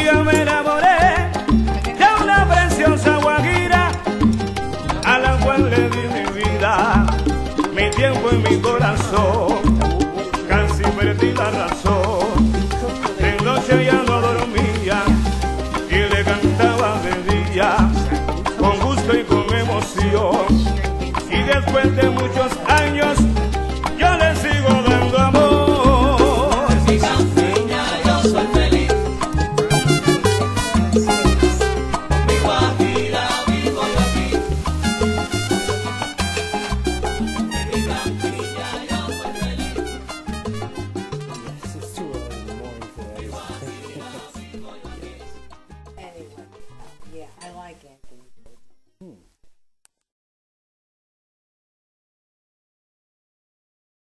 día me enamoré de una preciosa guajira a la cual le di mi vida, mi tiempo y mi corazón. Casi perdí la razón, de noche ya no dormía y le cantaba de día con gusto y con emoción. Y después de